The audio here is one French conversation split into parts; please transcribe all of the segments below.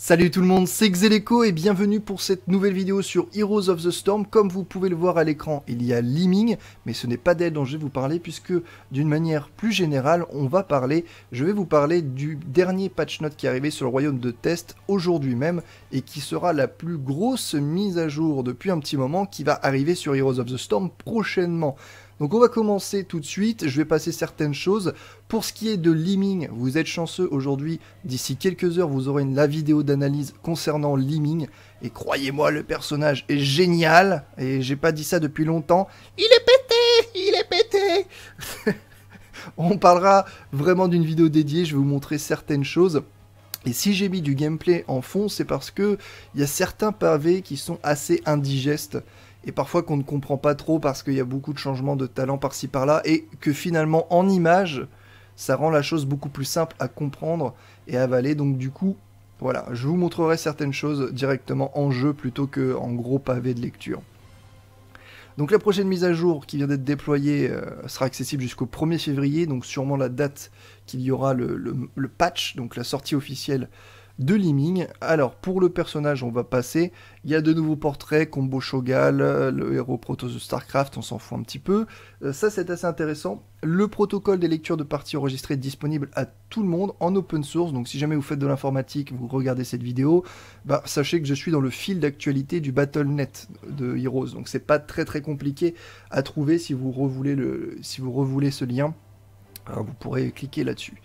Salut tout le monde, c'est Xeleco et bienvenue pour cette nouvelle vidéo sur Heroes of the Storm. Comme vous pouvez le voir à l'écran, il y a Liming, mais ce n'est pas d'elle dont je vais vous parler puisque d'une manière plus générale, je vais vous parler du dernier patch note qui est arrivé sur le royaume de test aujourd'hui même et qui sera la plus grosse mise à jour depuis un petit moment qui va arriver sur Heroes of the Storm prochainement. Donc on va commencer tout de suite, je vais passer certaines choses. Pour ce qui est de Liming, vous êtes chanceux aujourd'hui, d'ici quelques heures vous aurez la vidéo d'analyse concernant Liming. Et croyez-moi, le personnage est génial, et j'ai pas dit ça depuis longtemps. Il est pété. On parlera vraiment d'une vidéo dédiée, je vais vous montrer certaines choses. Et si j'ai mis du gameplay en fond, c'est parce que il y a certains pavés qui sont assez indigestes. Et parfois qu'on ne comprend pas trop parce qu'il y a beaucoup de changements de talent par-ci par-là, et que finalement en image, ça rend la chose beaucoup plus simple à comprendre et à avaler. Donc du coup, voilà, je vous montrerai certaines choses directement en jeu plutôt qu'en gros pavé de lecture. Donc la prochaine mise à jour qui vient d'être déployée sera accessible jusqu'au 1er février, donc sûrement la date qu'il y aura le patch, donc la sortie officielle de Liming. Alors pour le personnage on va passer, il y a de nouveaux portraits, combo Shogal, le héros Protoss de Starcraft, on s'en fout un petit peu, ça c'est assez intéressant. Le protocole des lectures de parties enregistrées est disponible à tout le monde en open source, donc si jamais vous faites de l'informatique, vous regardez cette vidéo, bah, sachez que je suis dans le fil d'actualité du Battle.net de Heroes, donc c'est pas très compliqué à trouver si vous revoulez ce lien, alors vous pourrez cliquer là-dessus.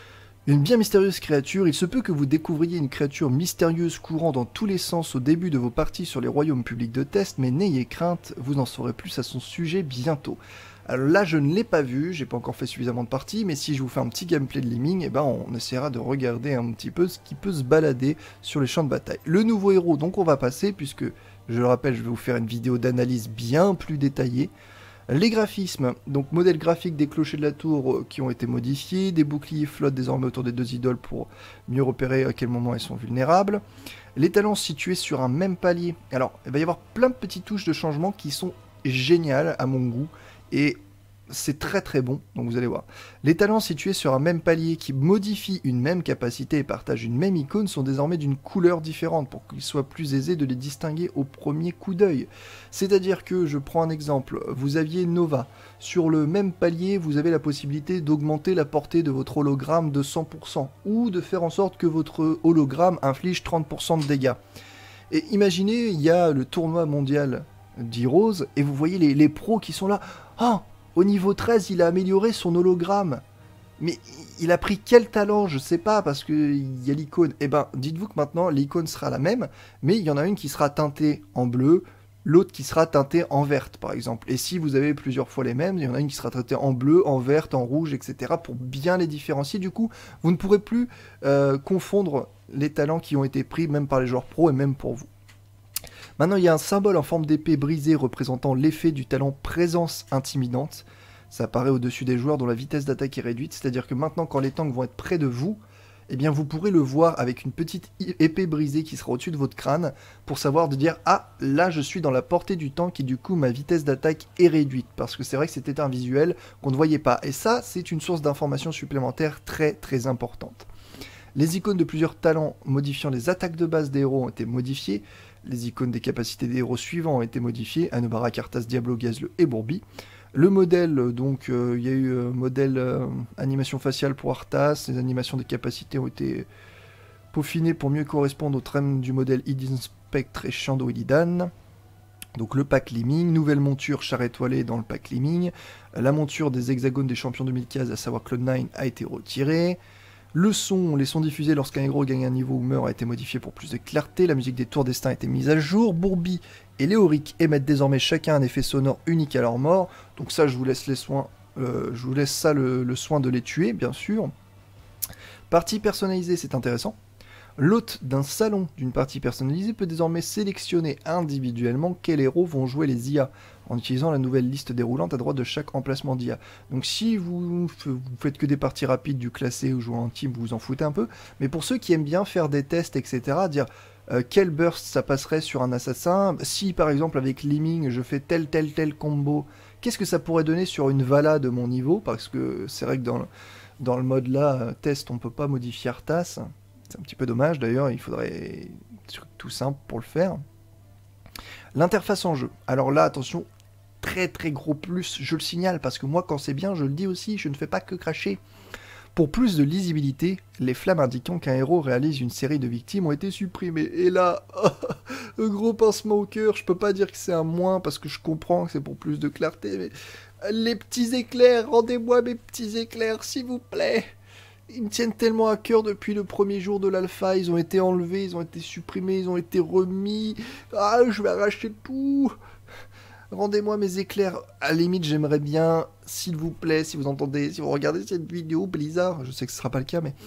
Une bien mystérieuse créature, il se peut que vous découvriez une créature mystérieuse courant dans tous les sens au début de vos parties sur les royaumes publics de test, mais n'ayez crainte, vous en saurez plus à son sujet bientôt. Alors là je ne l'ai pas vu, j'ai pas encore fait suffisamment de parties, mais si je vous fais un petit gameplay de Liming, eh ben on essaiera de regarder un petit peu ce qui peut se balader sur les champs de bataille. Le nouveau héros, donc on va passer, puisque je le rappelle, je vais vous faire une vidéo d'analyse bien plus détaillée. Les graphismes, donc modèle graphique des clochers de la tour qui ont été modifiés, des boucliers flottent désormais autour des deux idoles pour mieux repérer à quel moment elles sont vulnérables. Les talents situés sur un même palier, alors il va y avoir plein de petites touches de changement qui sont géniales à mon goût, et c'est très bon, donc vous allez voir. Les talents situés sur un même palier qui modifient une même capacité et partagent une même icône sont désormais d'une couleur différente pour qu'il soit plus aisé de les distinguer au premier coup d'œil. C'est-à-dire que, je prends un exemple, vous aviez Nova. Sur le même palier, vous avez la possibilité d'augmenter la portée de votre hologramme de 100%, ou de faire en sorte que votre hologramme inflige 30% de dégâts. Et imaginez, il y a le tournoi mondial d'Heroes, et vous voyez les pros qui sont là. Oh, au niveau 13, il a amélioré son hologramme. Mais il a pris quel talent? Je sais pas, parce qu'il y a l'icône. Eh ben, dites-vous que maintenant, l'icône sera la même, mais il y en a une qui sera teintée en bleu, l'autre qui sera teintée en verte, par exemple. Et si vous avez plusieurs fois les mêmes, il y en a une qui sera teintée en bleu, en verte, en rouge, etc. pour bien les différencier. Du coup, vous ne pourrez plus confondre les talents qui ont été pris, même par les joueurs pros et même pour vous. Maintenant, il y a un symbole en forme d'épée brisée représentant l'effet du talent présence intimidante. Ça apparaît au-dessus des joueurs dont la vitesse d'attaque est réduite, c'est-à-dire que maintenant, quand les tanks vont être près de vous, eh bien, vous pourrez le voir avec une petite épée brisée qui sera au-dessus de votre crâne pour savoir de dire « Ah, là, je suis dans la portée du tank et du coup, ma vitesse d'attaque est réduite. » Parce que c'est vrai que c'était un visuel qu'on ne voyait pas. Et ça, c'est une source d'information supplémentaire très importante. Les icônes de plusieurs talents modifiant les attaques de base des héros ont été modifiées. Les icônes des capacités des héros suivants ont été modifiées, Anubara, Karthas, Diablo, Gazle et Bourbi. Le modèle, donc, il y a eu modèle animation faciale pour Arthas, les animations des capacités ont été peaufinées pour mieux correspondre aux trames du modèle Hidden Spectre et Shando Illidan. Donc le pack Liming, nouvelle monture char étoilé dans le pack Liming, la monture des hexagones des champions 2015, à savoir Cloud9, a été retirée. Le son, les sons diffusés lorsqu'un héros gagne un niveau ou meurt a été modifié pour plus de clarté, la musique des tours destin a été mise à jour, Bourbi et Léoric émettent désormais chacun un effet sonore unique à leur mort, donc ça je vous laisse le soin de les tuer bien sûr. Partie personnalisée, c'est intéressant. L'hôte d'un salon d'une partie personnalisée peut désormais sélectionner individuellement quels héros vont jouer les IA, en utilisant la nouvelle liste déroulante à droite de chaque emplacement d'IA. Donc si vous faites que des parties rapides du classé ou jouer en team, vous vous en foutez un peu, mais pour ceux qui aiment bien faire des tests, etc., dire quel burst ça passerait sur un assassin, si par exemple avec Liming je fais tel combo, qu'est-ce que ça pourrait donner sur une Vala de mon niveau, parce que c'est vrai que dans le mode là, test, on peut pas modifier Arthas. C'est un petit peu dommage d'ailleurs, il faudrait un truc tout simple pour le faire. L'interface en jeu. Alors là, attention, très très gros plus, je le signale, parce que moi quand c'est bien, je le dis aussi, je ne fais pas que cracher. Pour plus de lisibilité, les flammes indiquant qu'un héros réalise une série de victimes ont été supprimées. Et là, un gros pincement au cœur, je peux pas dire que c'est un moins, parce que je comprends que c'est pour plus de clarté, mais les petits éclairs, rendez-moi mes petits éclairs, s'il vous plaît. Ils me tiennent tellement à cœur depuis le premier jour de l'alpha, ils ont été enlevés, ils ont été supprimés, ils ont été remis. Ah, je vais arracher tout. Rendez-moi mes éclairs. À la limite, j'aimerais bien, s'il vous plaît, si vous entendez, si vous regardez cette vidéo, Blizzard, je sais que ce sera pas le cas, mais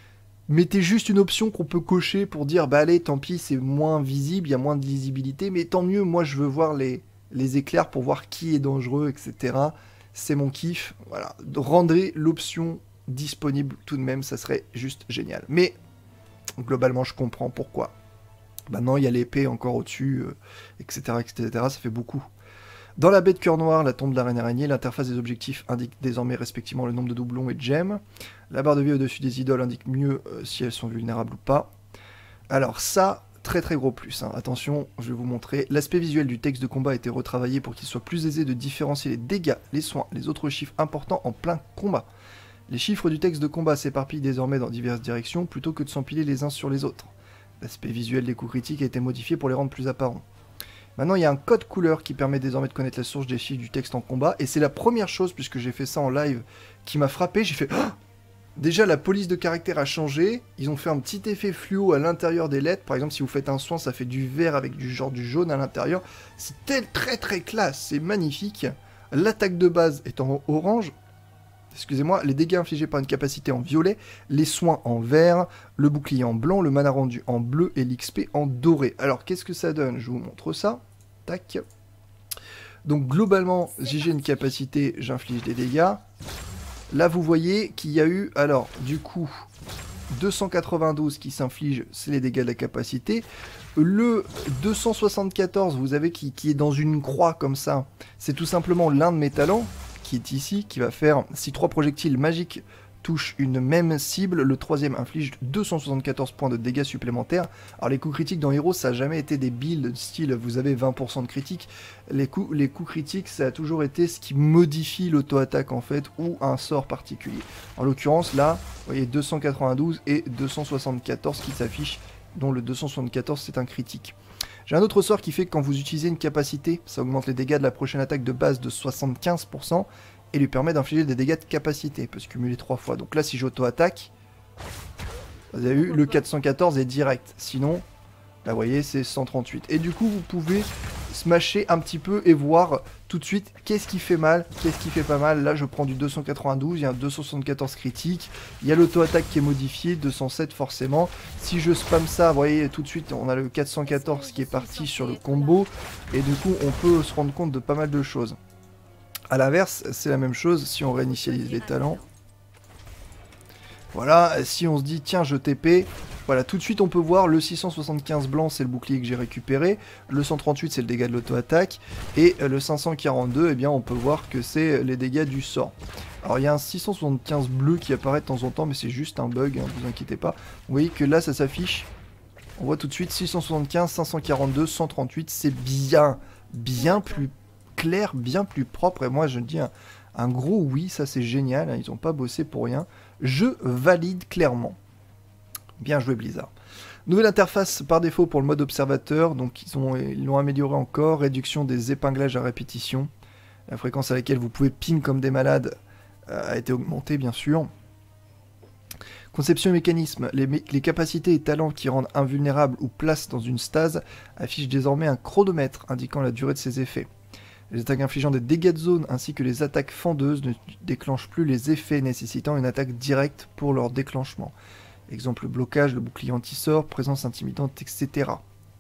mettez juste une option qu'on peut cocher pour dire, bah allez, tant pis, c'est moins visible, il y a moins de lisibilité, mais tant mieux, moi je veux voir les éclairs pour voir qui est dangereux, etc. C'est mon kiff. Voilà. Rendez l'option disponible tout de même, ça serait juste génial. Mais globalement, je comprends pourquoi. Maintenant, il y a l'épée encore au-dessus, etc., etc. Ça fait beaucoup. Dans la baie de Cœur Noir, la tombe de la Reine Araignée, l'interface des objectifs indique désormais respectivement le nombre de doublons et de gemmes. La barre de vie au-dessus des idoles indique mieux si elles sont vulnérables ou pas. Alors ça, très très gros plus. Hein. Attention, je vais vous montrer. L'aspect visuel du texte de combat a été retravaillé pour qu'il soit plus aisé de différencier les dégâts, les soins, les autres chiffres importants en plein combat. Les chiffres du texte de combat s'éparpillent désormais dans diverses directions plutôt que de s'empiler les uns sur les autres. L'aspect visuel des coups critiques a été modifié pour les rendre plus apparents. Maintenant, il y a un code couleur qui permet désormais de connaître la source des chiffres du texte en combat, et c'est la première chose, puisque j'ai fait ça en live, qui m'a frappé. J'ai fait... Oh, déjà, la police de caractère a changé, ils ont fait un petit effet fluo à l'intérieur des lettres. Par exemple, si vous faites un soin, ça fait du vert avec du jaune à l'intérieur. C'est très très classe, c'est magnifique. L'attaque de base est en orange. Excusez-moi, les dégâts infligés par une capacité en violet, les soins en vert, le bouclier en blanc, le mana rendu en bleu et l'XP en doré. Alors, qu'est-ce que ça donne? Je vous montre ça. Tac. Donc, globalement, si j'ai une capacité, j'inflige des dégâts. Là, vous voyez qu'il y a eu, alors, du coup, 292 qui s'inflige, c'est les dégâts de la capacité. Le 274, vous avez qui est dans une croix comme ça, c'est tout simplement l'un de mes talents, qui est ici, qui va faire, si 3 projectiles magiques touchent une même cible, le troisième inflige 274 points de dégâts supplémentaires. Alors les coups critiques dans Heroes, ça n'a jamais été des builds style vous avez 20% de critiques. Les coups critiques, ça a toujours été ce qui modifie l'auto-attaque en fait, ou un sort particulier. En l'occurrence là, vous voyez 292 et 274 qui s'affichent, dont le 274 c'est un critique. J'ai un autre sort qui fait que quand vous utilisez une capacité, ça augmente les dégâts de la prochaine attaque de base de 75% et lui permet d'infliger des dégâts de capacité. Il peut se cumuler 3 fois. Donc là, si j'auto-attaque, vous avez vu, le 414 est direct. Sinon, là, vous voyez, c'est 138. Et du coup, vous pouvez smasher un petit peu et voir tout de suite qu'est-ce qui fait mal, qu'est-ce qui fait pas mal. Là, je prends du 292, il y a un 274 critique, il y a l'auto-attaque qui est modifiée, 207 forcément. Si je spam ça, vous voyez, tout de suite, on a le 414 qui est parti sur le combo, et du coup, on peut se rendre compte de pas mal de choses. A l'inverse, c'est la même chose si on réinitialise les talents. Voilà, si on se dit, tiens, je TP... Voilà, tout de suite on peut voir le 675 blanc, c'est le bouclier que j'ai récupéré, le 138 c'est le dégât de l'auto-attaque, et le 542, eh bien on peut voir que c'est les dégâts du sort. Alors il y a un 675 bleu qui apparaît de temps en temps, mais c'est juste un bug, hein, ne vous inquiétez pas. Vous voyez que là ça s'affiche, on voit tout de suite 675, 542, 138, c'est bien plus clair, bien plus propre, et moi je dis un gros oui, ça c'est génial, hein, ils n'ont pas bossé pour rien, je valide clairement. Bien joué Blizzard. Nouvelle interface par défaut pour le mode observateur, donc ils l'ont amélioré encore, réduction des épinglages à répétition, la fréquence à laquelle vous pouvez ping comme des malades a été augmentée bien sûr. Conception et mécanisme, les capacités et talents qui rendent invulnérables ou placent dans une stase affichent désormais un chronomètre indiquant la durée de ses effets. Les attaques infligeant des dégâts de zone ainsi que les attaques fendeuses ne déclenchent plus les effets nécessitant une attaque directe pour leur déclenchement. Exemple, le blocage, le bouclier anti-sort, présence intimidante, etc.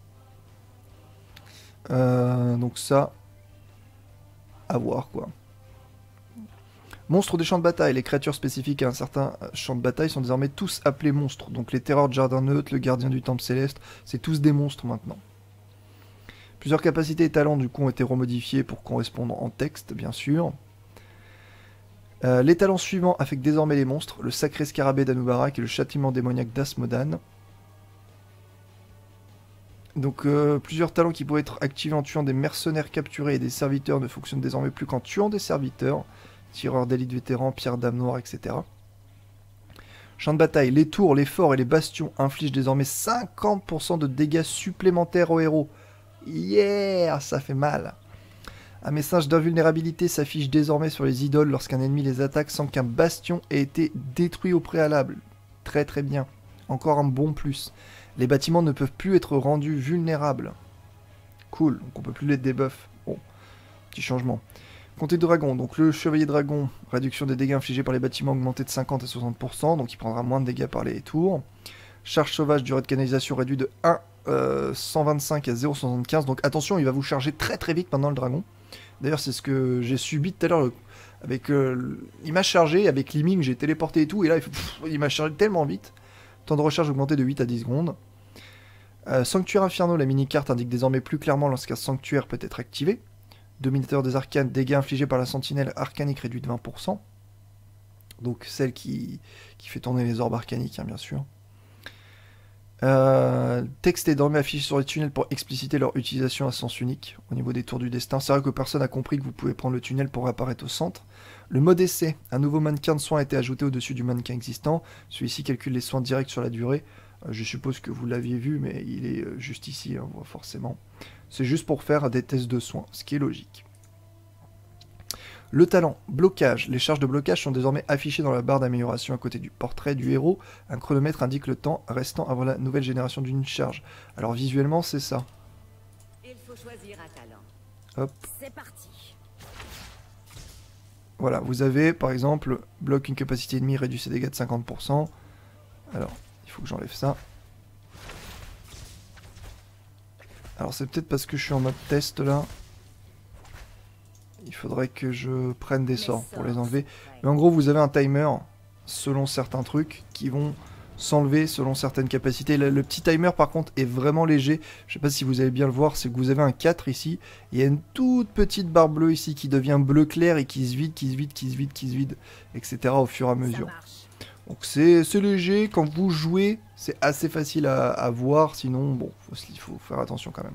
Donc ça, à voir quoi. Monstres des champs de bataille. Les créatures spécifiques à un certain champ de bataille sont désormais tous appelés monstres. Donc les terreurs de jardin neutre, le gardien du temple céleste, c'est tous des monstres maintenant. Plusieurs capacités et talents du coup ont été remodifiés pour correspondre en texte, bien sûr. Les talents suivants affectent désormais les monstres, le sacré scarabée d'Anubarak et le châtiment démoniaque d'Asmodan. Donc plusieurs talents qui pourraient être activés en tuant des mercenaires capturés et des serviteurs ne fonctionnent désormais plus qu'en tuant des serviteurs. Tireur d'élite vétéran, pierre d'âme noire, etc. Champ de bataille, les tours, les forts et les bastions infligent désormais 50% de dégâts supplémentaires aux héros. Yeah, ça fait mal. Un message d'invulnérabilité s'affiche désormais sur les idoles lorsqu'un ennemi les attaque sans qu'un bastion ait été détruit au préalable. Très très bien. Encore un bon plus. Les bâtiments ne peuvent plus être rendus vulnérables. Cool, donc on peut plus les debuff. Bon, petit changement. Comté de dragon, donc le chevalier dragon, réduction des dégâts infligés par les bâtiments augmenté de 50 à 60%, donc il prendra moins de dégâts par les tours. Charge sauvage, durée de canalisation réduite de 1,125 à 0,75, donc attention, il va vous charger très très vite maintenant le dragon. D'ailleurs c'est ce que j'ai subi tout à l'heure, avec il m'a chargé, avec Liming j'ai téléporté et tout, et là il m'a chargé tellement vite. Temps de recharge augmenté de 8 à 10 secondes. Sanctuaire Inferno, la mini-carte indique désormais plus clairement lorsqu'un sanctuaire peut être activé. Dominateur des arcanes, dégâts infligés par la sentinelle arcanique réduit de 20%. Donc celle qui fait tourner les orbes arcaniques, hein, bien sûr. Texte est désormais affiché sur les tunnels pour expliciter leur utilisation à sens unique au niveau des tours du destin. C'est vrai que personne n'a compris que vous pouvez prendre le tunnel pour apparaître au centre. Le mode essai, un nouveau mannequin de soins a été ajouté au-dessus du mannequin existant. Celui-ci calcule les soins directs sur la durée. Je suppose que vous l'aviez vu, mais il est juste ici, hein, forcément. C'est juste pour faire des tests de soins, ce qui est logique. Le talent, blocage. Les charges de blocage sont désormais affichées dans la barre d'amélioration à côté du portrait du héros. Un chronomètre indique le temps restant avant la nouvelle génération d'une charge. Alors visuellement, c'est ça. Il faut choisir un talent. Hop. C'est parti. Voilà, vous avez par exemple, bloque une capacité ennemie, réduit ses dégâts de 50%. Alors, il faut que j'enlève ça. Alors c'est peut-être parce que je suis en mode test là. Il faudrait que je prenne des sorts pour les enlever. Mais en gros vous avez un timer selon certains trucs qui vont s'enlever selon certaines capacités. Le petit timer par contre est vraiment léger. Je sais pas si vous allez bien le voir, c'est que vous avez un 4 ici. Il y a une toute petite barre bleue ici qui devient bleu clair et qui se vide, qui se vide, qui se vide, qui se vide, etc. au fur et à mesure. Donc c'est léger, quand vous jouez, c'est assez facile à voir, sinon, bon, il faut faire attention quand même.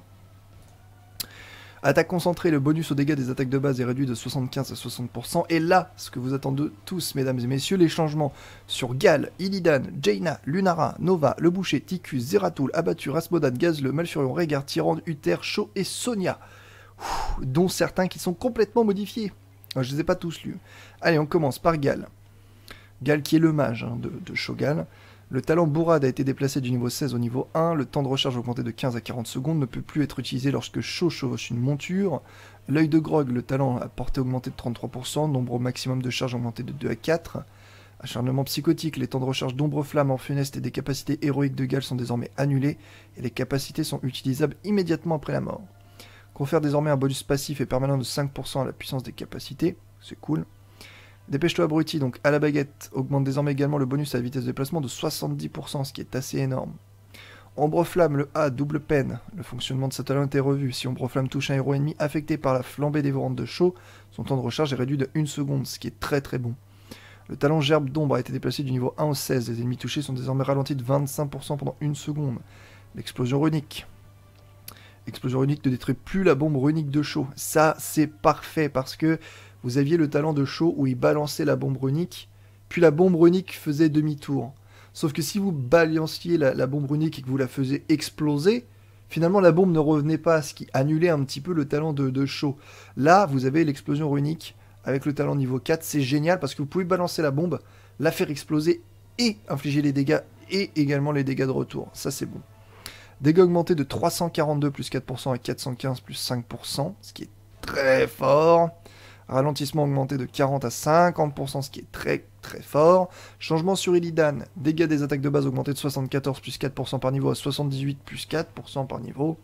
Attaque concentrée, le bonus aux dégâts des attaques de base est réduit de 75 à 60%. Et là, ce que vous attendez tous, mesdames et messieurs, les changements sur Gal, Illidan, Jaina, Lunara, Nova, Le Boucher, Ticus, Zeratul, Abattu, Rasmodan, Gazle, Malfurion, Régard, Tyrande, Uther, Sho et Sonia. Dont certains qui sont complètement modifiés. Je ne les ai pas tous lus. Allez, on commence par Gal. Gal qui est le mage hein, de Shogal. Le talent Bourrade a été déplacé du niveau 16 au niveau 1. Le temps de recharge augmenté de 15 à 40 secondes ne peut plus être utilisé lorsque Sho chevauche une monture. L'œil de Grog, le talent à portée augmenté de 33%. Nombre maximum de charge augmenté de 2 à 4. Acharnement psychotique, les temps de recharge d'ombre flamme en funeste et des capacités héroïques de Gal sont désormais annulés. Et les capacités sont utilisables immédiatement après la mort. Confère désormais un bonus passif et permanent de 5% à la puissance des capacités. C'est cool. Dépêche-toi abruti, donc à la baguette, augmente désormais également le bonus à la vitesse de déplacement de 70%, ce qui est assez énorme. Ombre Flamme, le A, double peine. Le fonctionnement de ce talent est revu. Si Ombre Flamme touche un héros ennemi affecté par la flambée dévorante de Sho, son temps de recharge est réduit de 1 seconde, ce qui est très très bon. Le talent Gerbe d'ombre a été déplacé du niveau 1 au 16. Les ennemis touchés sont désormais ralentis de 25% pendant 1 seconde. L'explosion runique. Explosion runique ne détruit plus la bombe runique de Sho. Ça, c'est parfait parce que vous aviez le talent de Sho où il balançait la bombe runique, puis la bombe runique faisait demi-tour. Sauf que si vous balanciez la bombe runique et que vous la faisiez exploser, finalement la bombe ne revenait pas, ce qui annulait un petit peu le talent de Sho. Là, vous avez l'explosion runique avec le talent niveau 4, c'est génial parce que vous pouvez balancer la bombe, la faire exploser et infliger les dégâts et également les dégâts de retour. Ça, c'est bon. Dégâts augmentés de 342 plus 4% à 415 plus 5%, ce qui est très fort. Ralentissement augmenté de 40 à 50%, ce qui est très très fort. Changement sur Illidan. Dégâts des attaques de base augmentés de 74 plus 4% par niveau à 78 plus 4% par niveau.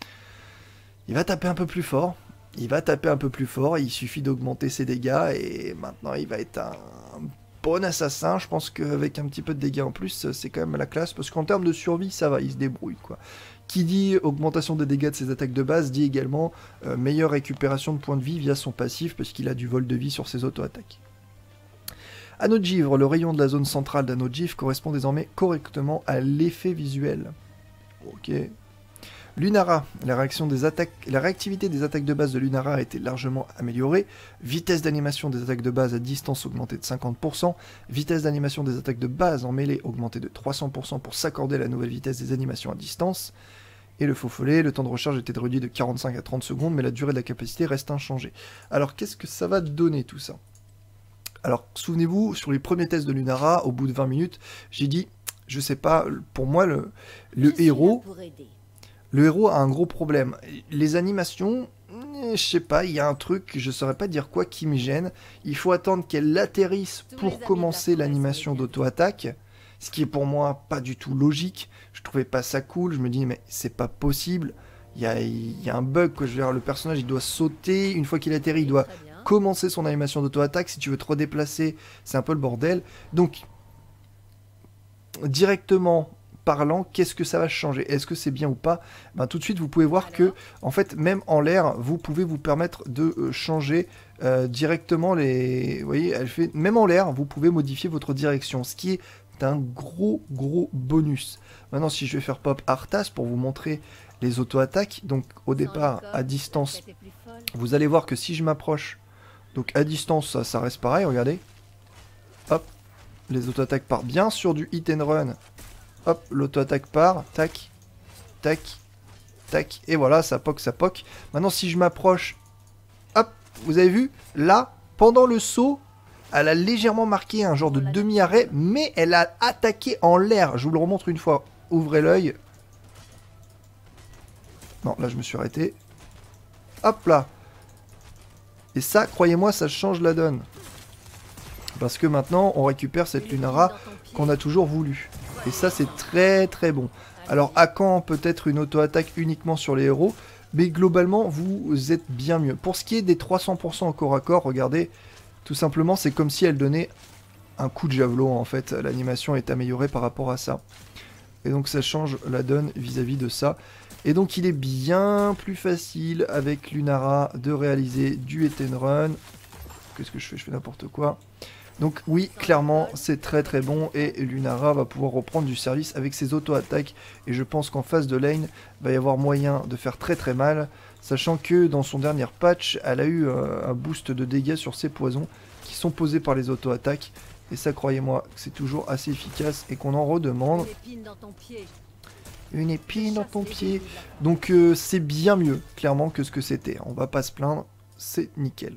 Il va taper un peu plus fort. Il suffit d'augmenter ses dégâts et maintenant il va être un bon assassin. Je pense qu'avec un petit peu de dégâts en plus, c'est quand même la classe. Parce qu'en termes de survie, ça va, il se débrouille quoi. Qui dit augmentation des dégâts de ses attaques de base, dit également meilleure récupération de points de vie via son passif, parce qu'il a du vol de vie sur ses auto-attaques. Anneau de givre, le rayon de la zone centrale d'anneau de givre correspond désormais correctement à l'effet visuel. Ok. Lunara, la réactivité des attaques de base de Lunara a été largement améliorée. Vitesse d'animation des attaques de base à distance augmentée de 50%. Vitesse d'animation des attaques de base en mêlée augmentée de 300% pour s'accorder la nouvelle vitesse des animations à distance. Et le faux follet, le temps de recharge était réduit de 45 à 30 secondes, mais la durée de la capacité reste inchangée. Alors qu'est-ce que ça va donner tout ça? Alors souvenez-vous, sur les premiers tests de Lunara, au bout de 20 minutes, j'ai dit, je sais pas, pour moi le héros... Le héros a un gros problème. Les animations, je sais pas, il y a un truc, je saurais pas dire quoi, qui me gêne. Il faut attendre qu'elle atterrisse pour commencer l'animation d'auto-attaque. Ce qui est pour moi pas du tout logique. Je trouvais pas ça cool. Je me dis, mais c'est pas possible. Il y a un bug, quoi. Je veux dire, le personnage, il doit sauter. Une fois qu'il atterrit, il doit commencer son animation d'auto-attaque. Si tu veux te redéplacer, c'est un peu le bordel. Donc, directement... parlant, qu'est-ce que ça va changer? Est-ce que c'est bien ou pas? Ben, tout de suite, vous pouvez voir que, en fait, même en l'air, vous pouvez vous permettre de changer directement les... Vous voyez, elle fait... Même en l'air, vous pouvez modifier votre direction, ce qui est un gros bonus. Maintenant, si je vais faire pop Arthas pour vous montrer les auto-attaques, donc au départ, à distance, vous allez voir que si je m'approche, donc à distance, ça reste pareil, regardez. Hop, les auto-attaques partent bien sur du hit and run. Hop, l'auto-attaque part, tac, tac, tac, et voilà, ça poque, ça poque. Maintenant, si je m'approche, hop, vous avez vu, là, pendant le saut, elle a légèrement marqué un genre de demi-arrêt, mais elle a attaqué en l'air. Je vous le remontre une fois, ouvrez l'œil. Non, là, je me suis arrêté. Hop là. Et ça, croyez-moi, ça change la donne. Parce que maintenant, on récupère cette Lunara qu'on a toujours voulu. Et ça, c'est très bon. Alors, à quand peut-être une auto-attaque uniquement sur les héros? Mais globalement, vous êtes bien mieux. Pour ce qui est des 300% au corps à corps, regardez, tout simplement, c'est comme si elle donnait un coup de javelot, en fait. L'animation est améliorée par rapport à ça. Et donc, ça change la donne vis-à-vis de ça. Et donc, il est bien plus facile avec Lunara de réaliser du hit and run. Qu'est-ce que je fais? Je fais n'importe quoi. Donc oui, clairement, c'est très bon et Lunara va pouvoir reprendre du service avec ses auto-attaques. Et je pense qu'en phase de lane, il va y avoir moyen de faire très mal, sachant que dans son dernier patch, elle a eu un boost de dégâts sur ses poisons qui sont posés par les auto-attaques. Et ça, croyez-moi, c'est toujours assez efficace et qu'on en redemande. Une épine dans ton pied. Donc c'est bien mieux, clairement, que ce que c'était. On va pas se plaindre, c'est nickel.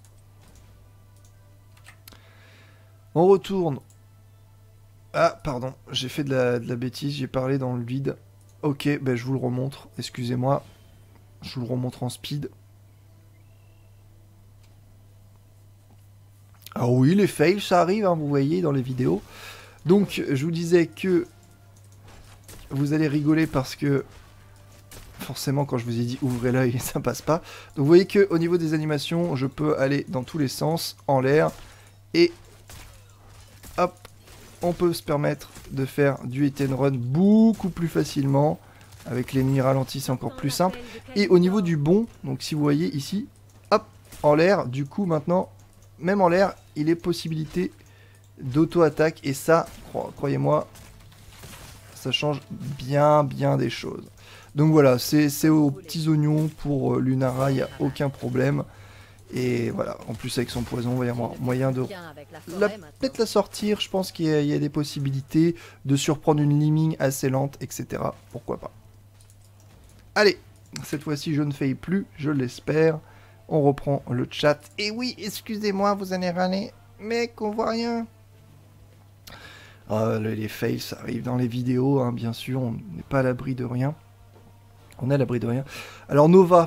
On retourne. Ah, pardon, j'ai fait de la bêtise, j'ai parlé dans le vide. Ok, ben je vous le remontre, excusez-moi. Je vous le remontre en speed. Ah oui, les fails, ça arrive, hein, vous voyez, dans les vidéos. Donc, je vous disais que vous allez rigoler parce que forcément, quand je vous ai dit ouvrez l'œil, ça passe pas. Donc, vous voyez qu'au niveau des animations, je peux aller dans tous les sens, en l'air, et hop, on peut se permettre de faire du hit and run beaucoup plus facilement. Avec l'ennemi ralenti, c'est encore plus simple. Et au niveau du bond, donc si vous voyez ici, hop, en l'air, du coup maintenant, même en l'air, il est possibilité d'auto-attaque. Et ça, croyez-moi, ça change bien des choses. Donc voilà, c'est aux petits oignons pour Lunara, il n'y a aucun problème. Et voilà, en plus avec son poison, il va y avoir moyen de peut-être la sortir. Je pense qu'il y a des possibilités de surprendre une Liming assez lente, etc. Pourquoi pas. Allez, cette fois-ci je ne faille plus, je l'espère. On reprend le chat. Et oui, excusez-moi, vous allez râler, mais qu'on voit rien. Les fails, ça arrive dans les vidéos, hein, bien sûr, on n'est pas à l'abri de rien. On est à l'abri de rien. Alors Nova,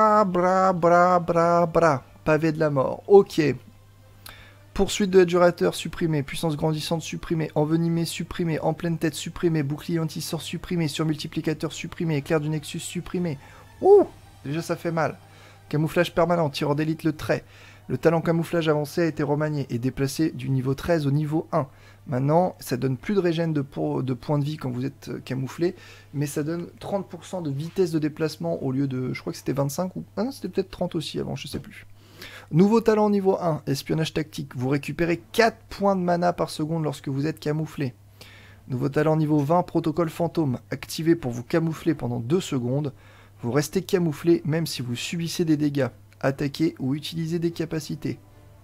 pavé de la mort, ok. Poursuite de l'adjurateur, supprimé. Puissance grandissante, supprimé. Envenimé, supprimé. En pleine tête, supprimé. Bouclier anti-sort, supprimé. Surmultiplicateur, supprimé. Éclair du Nexus, supprimé. Ouh, déjà ça fait mal. Camouflage permanent, tireur d'élite le trait. Le talent camouflage avancé a été remanié et déplacé du niveau 13 au niveau 1. Maintenant, ça donne plus de régène de points de vie quand vous êtes camouflé, mais ça donne 30% de vitesse de déplacement au lieu de, je crois que c'était 25 ou... Ah non, c'était peut-être 30 aussi avant, je sais plus. Nouveau talent niveau 1, espionnage tactique. Vous récupérez 4 points de mana par seconde lorsque vous êtes camouflé. Nouveau talent niveau 20, protocole fantôme. Activé pour vous camoufler pendant 2 secondes. Vous restez camouflé même si vous subissez des dégâts. Attaquez ou utilisez des capacités.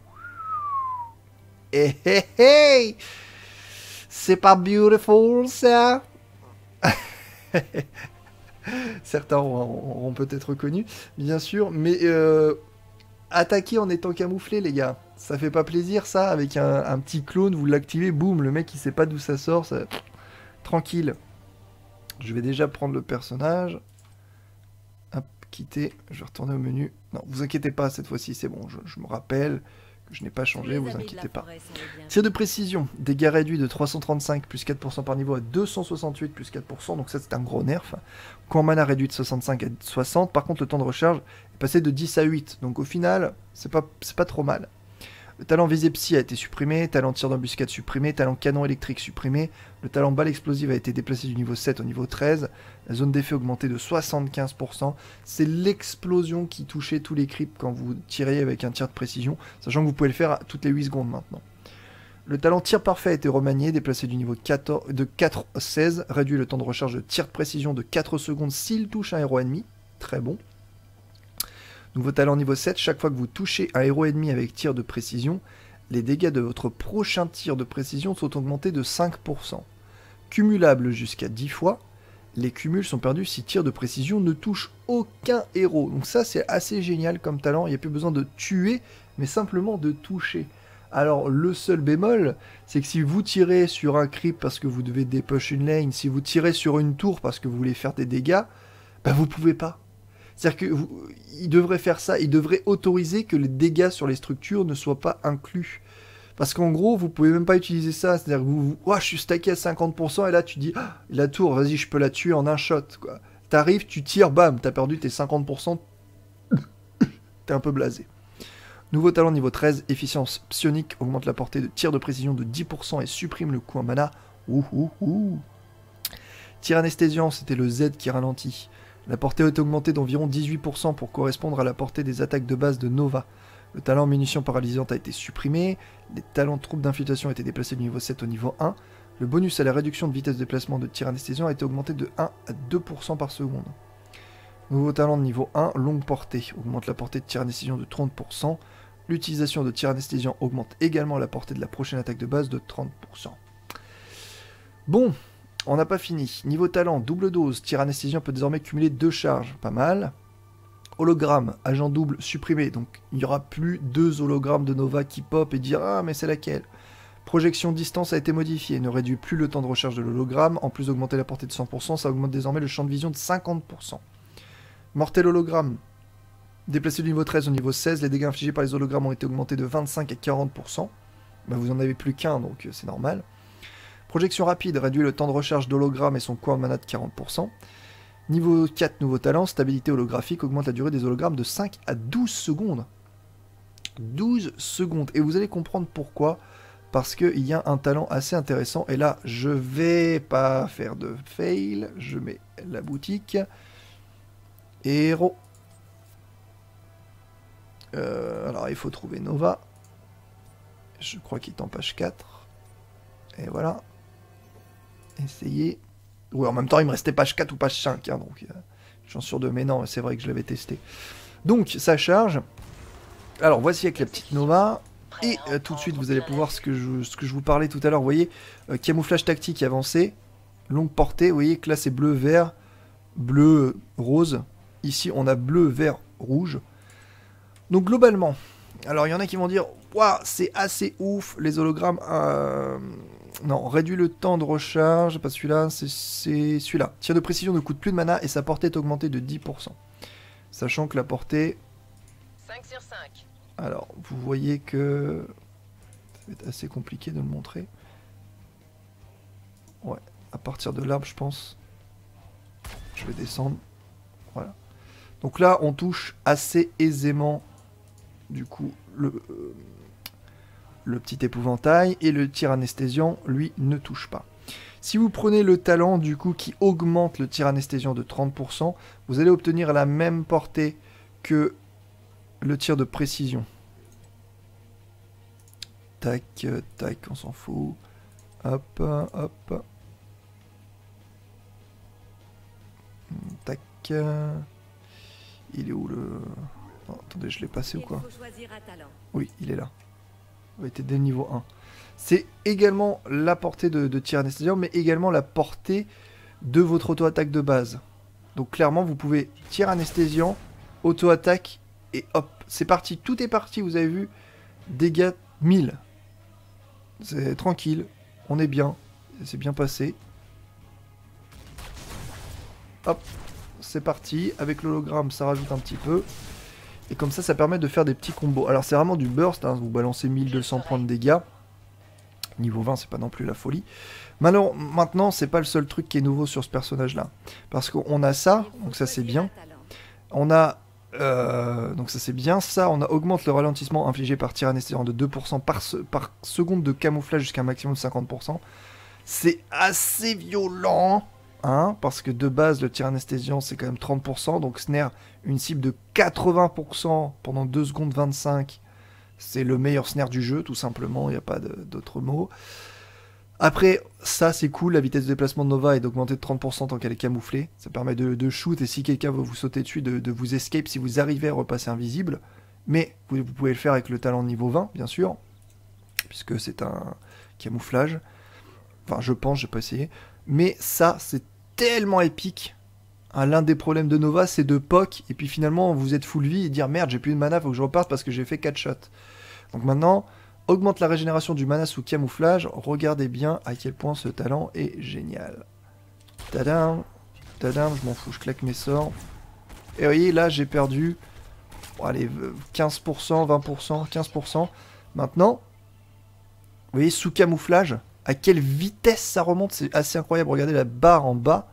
Hey, hey, hey! C'est pas beautiful ça? Certains auront peut-être reconnu, bien sûr, mais attaquer en étant camouflé, les gars, ça fait pas plaisir ça, avec un petit clone, vous l'activez, boum, le mec il sait pas d'où ça sort, ça... tranquille. Je vais déjà prendre le personnage, hop, quitter, je vais retourner au menu. Non, vous inquiétez pas, cette fois-ci c'est bon, je me rappelle... Je n'ai pas changé, vous inquiétez pas. Tir de précision, dégâts réduits de 335 plus 4% par niveau à 268 plus 4%, donc ça c'est un gros nerf. Coût mana réduit de 65 à 60, par contre le temps de recharge est passé de 10 à 8, donc au final c'est pas trop mal. Le talent visée psy a été supprimé, talent tir d'embuscade supprimé, talent canon électrique supprimé, le talent balle explosive a été déplacé du niveau 7 au niveau 13, la zone d'effet augmentée de 75%, c'est l'explosion qui touchait tous les creeps quand vous tiriez avec un tir de précision, sachant que vous pouvez le faire toutes les 8 secondes maintenant. Le talent tir parfait a été remanié, déplacé du niveau 4 à 16, réduit le temps de recharge de tir de précision de 4 secondes s'il touche un héros ennemi, très bon. Nouveau talent niveau 7, chaque fois que vous touchez un héros ennemi avec tir de précision, les dégâts de votre prochain tir de précision sont augmentés de 5%. Cumulable jusqu'à 10 fois, les cumuls sont perdus si tir de précision ne touche aucun héros. Donc ça c'est assez génial comme talent, il n'y a plus besoin de tuer, mais simplement de toucher. Alors le seul bémol, c'est que si vous tirez sur un creep parce que vous devez dépush une lane, si vous tirez sur une tour parce que vous voulez faire des dégâts, bah vous pouvez pas. C'est-à-dire qu'il devrait faire ça, il devrait autoriser que les dégâts sur les structures ne soient pas inclus. Parce qu'en gros, vous pouvez même pas utiliser ça, c'est-à-dire que oh, je suis stacké à 50%, et là tu dis, ah, la tour, vas-y, je peux la tuer en un shot, quoi. T'arrives, tu tires, bam, t'as perdu tes 50%, t'es un peu blasé. Nouveau talent niveau 13, efficience psionique, augmente la portée de tir de précision de 10% et supprime le coût en mana. Tir anesthésiant, c'était le Z qui ralentit. La portée est augmentée d'environ 18% pour correspondre à la portée des attaques de base de Nova. Le talent munition paralysante a été supprimé, les talents troupes d'infiltration ont été déplacés du niveau 7 au niveau 1, le bonus à la réduction de vitesse de déplacement de tir anesthésiant a été augmenté de 1 à 2% par seconde. Nouveau talent de niveau 1, longue portée, augmente la portée de tir anesthésiant de 30%, l'utilisation de tir anesthésiant augmente également la portée de la prochaine attaque de base de 30%. Bon, on n'a pas fini. Niveau talent, double dose, tir anesthésiant peut désormais cumuler 2 charges, pas mal. Hologramme, agent double supprimé, donc il n'y aura plus 2 hologrammes de Nova qui pop et dire « Ah, mais c'est laquelle ?» Projection distance a été modifiée, ne réduit plus le temps de recharge de l'hologramme, en plus d'augmenter la portée de 100%, ça augmente désormais le champ de vision de 50%. Mortel hologramme, déplacé du niveau 13 au niveau 16, les dégâts infligés par les hologrammes ont été augmentés de 25 à 40%. Bah, vous en avez plus qu'un, donc c'est normal. Projection rapide, réduit le temps de recharge d'hologramme et son coût en mana de 40%. Niveau 4, nouveau talent, stabilité holographique, augmente la durée des hologrammes de 5 à 12 secondes. 12 secondes. Et vous allez comprendre pourquoi. Parce qu'il y a un talent assez intéressant. Et là, je vais pas faire de fail. Je mets la boutique. Héros. Alors, il faut trouver Nova. Je crois qu'il est en page 4. Et voilà. Essayez. Ouais, en même temps, il me restait page 4 ou page 5. Hein, donc, j'en suis sûr de... Mais non, c'est vrai que je l'avais testé. Donc, ça charge. Alors, voici avec la petite Nova. Et tout de suite, vous allez pouvoir ce que je vous parlais tout à l'heure. Vous voyez, camouflage tactique avancé. Longue portée. Vous voyez que là, c'est bleu, vert, bleu, rose. Ici, on a bleu, vert, rouge. Donc, globalement... Alors, il y en a qui vont dire... Waouh, c'est assez ouf, les hologrammes... Non, réduit le temps de recharge, pas celui-là, c'est celui-là. Tir de précision ne coûte plus de mana et sa portée est augmentée de 10%. Sachant que la portée... 5 sur 5. Alors, vous voyez que... Ça va être assez compliqué de le montrer. Ouais, à partir de l'arbre, je pense. Je vais descendre. Voilà. Donc là, on touche assez aisément, du coup, le petit épouvantail, et le tir anesthésiant, lui, ne touche pas. Si vous prenez le talent, du coup, qui augmente le tir anesthésiant de 30%, vous allez obtenir la même portée que le tir de précision. Tac, tac, on s'en fout. Hop, hop. Tac. Il est où le... Oh, attendez, je l'ai passé ou quoi? Oui, il est là. Il était dès le niveau 1. C'est également la portée de tir anesthésiant, mais également la portée de votre auto-attaque de base. Donc clairement, vous pouvez tir anesthésiant, auto-attaque, et hop, c'est parti. Tout est parti, vous avez vu. Dégâts 1000. C'est tranquille, on est bien. C'est bien passé. Hop, c'est parti. Avec l'hologramme, ça rajoute un petit peu. Et comme ça permet de faire des petits combos. Alors c'est vraiment du burst, hein, vous balancez 1200 points de dégâts. Niveau 20, c'est pas non plus la folie. Maintenant, c'est pas le seul truc qui est nouveau sur ce personnage-là. Parce qu'on a ça, donc ça c'est bien. On a... donc ça c'est bien. Ça, on a augmente le ralentissement infligé par tir anesthésiant de 2% par seconde de camouflage jusqu'à un maximum de 50%. C'est assez violent. Hein, parce que de base, le tir anesthésiant, c'est quand même 30%. Donc snare, une cible de 80% pendant 2 secondes 25. C'est le meilleur snare du jeu, tout simplement. Il n'y a pas d'autre mot. Après, ça, c'est cool. La vitesse de déplacement de Nova est d'augmenter de 30% tant qu'elle est camouflée. Ça permet de shoot. Et si quelqu'un veut vous sauter dessus, de vous escape si vous arrivez à repasser invisible. Mais vous pouvez le faire avec le talent niveau 20, bien sûr. Puisque c'est un camouflage. Enfin, je pense, j'ai pas essayé. Mais ça, c'est tellement épique. Hein, l'un des problèmes de Nova, c'est de poke, et puis finalement, vous êtes full vie et dire merde, j'ai plus de mana, faut que je reparte parce que j'ai fait 4 shots. Donc maintenant, augmente la régénération du mana sous camouflage. Regardez bien à quel point ce talent est génial. Tadam, tadam, je m'en fous, je claque mes sorts. Et vous voyez, là, j'ai perdu, bon, allez, 15%, 20%, 15%. Maintenant, vous voyez, sous camouflage, à quelle vitesse ça remonte, c'est assez incroyable. Regardez la barre en bas.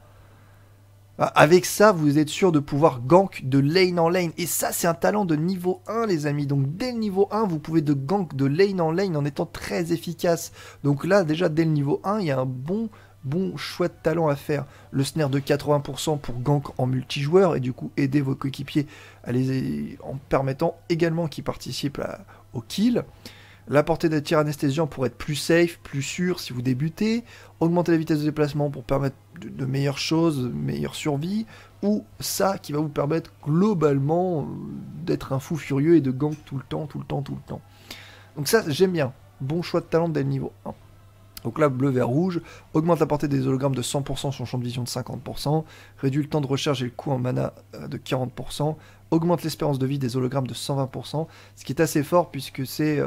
Avec ça, vous êtes sûr de pouvoir gank de lane en lane. Et ça, c'est un talent de niveau 1, les amis. Donc, dès le niveau 1, vous pouvez de gank de lane en étant très efficace. Donc là, déjà, dès le niveau 1, il y a un bon choix de talent à faire. Le snare de 80% pour gank en multijoueur et du coup, aider vos coéquipiers en permettant également qu'ils participent au kill. La portée des tirs anesthésiants pour être plus safe, plus sûr si vous débutez. Augmenter la vitesse de déplacement pour permettre de meilleures choses, meilleure survie. Ou ça qui va vous permettre globalement d'être un fou furieux et de gank tout le temps. Donc ça, j'aime bien. Bon choix de talent dès le niveau 1. Donc là, bleu, vert, rouge. Augmente la portée des hologrammes de 100%, son champ de vision de 50%. Réduit le temps de recharge et le coût en mana de 40%. Augmente l'espérance de vie des hologrammes de 120%. Ce qui est assez fort puisque c'est...